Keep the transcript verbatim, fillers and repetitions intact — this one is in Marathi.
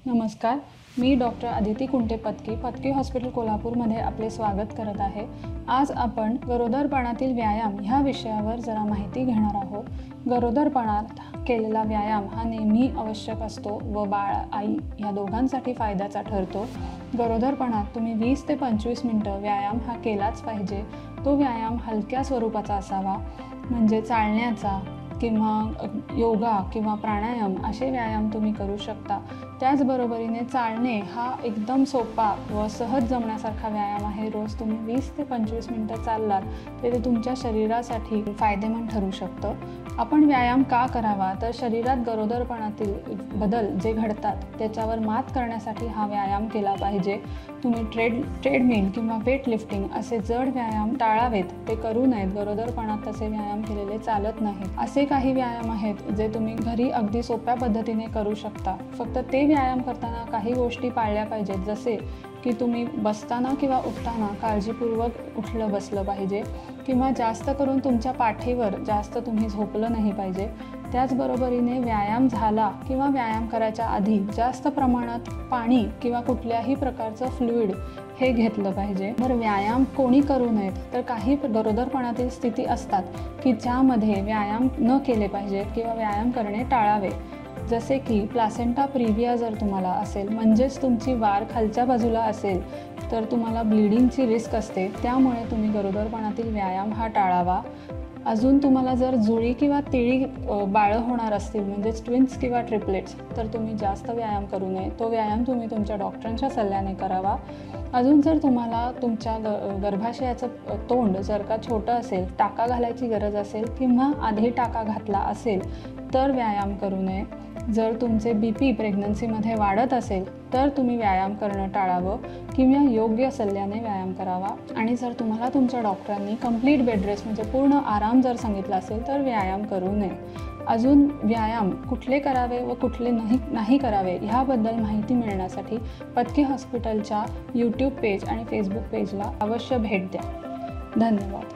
नमस्कार, मी डॉक्टर अदिती कुंटे पत्की पत्की हॉस्पिटल कोल्हापूरमध्ये आपले स्वागत करत आहे। आज आपण गरोदरपणातील व्यायाम ह्या विषयावर जरा माहिती घेणार आहोत। गरोदरपणात केलेला व्यायाम हा नेहमी आवश्यक असतो व बाळ आई ह्या दोघांसाठी फायद्याचा ठरतो। गरोदरपणात तुम्ही वीस ते पंचवीस मिनिटं व्यायाम हा केलाच पाहिजे। तो व्यायाम हलक्या स्वरूपाचा असावा, म्हणजे चालण्याचा किंवा योगा किंवा प्राणायाम असे व्यायाम तुम्ही करू शकता। त्याचबरोबरीने चालणे हा एकदम सोपा व सहज जमण्यासारखा व्यायाम आहे। रोज तुम्ही वीस ते पंचवीस मिनिटं चाललात तर ते तुमच्या शरीरासाठी फायदेमंद ठरू शकतं। आपण व्यायाम का करावा, तर शरीरात गरोदरपणातील बदल जे घडतात त्याच्यावर मात करण्यासाठी हा व्यायाम केला पाहिजे। तुम्ही ट्रेड ट्रेडमिल किंवा वेट लिफ्टिंग असे जड व्यायाम टाळावेत, ते करू नयेत। गरोदरपणात तसे व्यायाम केलेले चालत नाहीत। असे काही व्यायाम आहेत जे तुम्ही घरी अगदी सोप्या पद्धतीने करू शकता। फक्त ते व्यायाम करताना काही गोष्टी पाळल्या पाहिजेत, जसे की तुम्ही बसताना किंवा उठताना काळजीपूर्वक उठलं बसलं पाहिजे किंवा जास्त करून तुमच्या पाठीवर जास्त तुम्ही झोपलं नाही पाहिजे। त्याचबरोबरीने व्यायाम झाला किंवा व्यायाम करायच्या आधी जास्त प्रमाणात पाणी किंवा कुठल्याही प्रकारचं फ्लुइड हे घेतलं पाहिजे। बरं, व्यायाम कोणी करू नयेत, तर काही गरोदरपणातील स्थिती असतात की ज्यामध्ये व्यायाम न केले पाहिजेत किंवा व्यायाम करणे टाळावे, जसे की प्लासेंटा प्रिव्हिया जर तुम्हाला असेल, म्हणजेच तुमची वार खालच्या बाजूला असेल तर तुम्हाला ब्लिडिंगची रिस्क असते, त्यामुळे तुम्ही गरोदरपणातील व्यायाम हा टाळावा। अजून तुम्हाला जर जुळी किंवा तिळी बाळं होणार असतील, म्हणजेच ट्विन्स किंवा ट्रिपलेट्स, तर तुम्ही जास्त व्यायाम करू नये। तो व्यायाम तुम्ही तुमच्या डॉक्टरांच्या सल्ल्याने करावा। अजून जर तुम्हाला तुमच्या ग गर्भाशयाचं तोंड जर का छोटं असेल, टाका घालायची गरज असेल किंवा आधी टाका घातला असेल तर व्यायाम करू नये। जर तुमचे बी पी प्रेग्नन्सीमध्ये वाढत असेल तर तुम्ही व्यायाम करणं टाळावं किंवा योग्य सल्ल्याने व्यायाम करावा। आणि जर तुम्हाला तुमच्या डॉक्टरांनी कंप्लीट बेड रेस्ट म्हणजे पूर्ण आराम जर सांगितला असेल तर व्यायाम करू नये। अजून व्यायाम कुठले करावे व कुठले नाही नाही करावे ह्याबद्दल माहिती मिळण्यासाठी पत्की हॉस्पिटलच्या यूट्यूब पेज आणि फेसबुक पेजला अवश्य भेट द्या। धन्यवाद।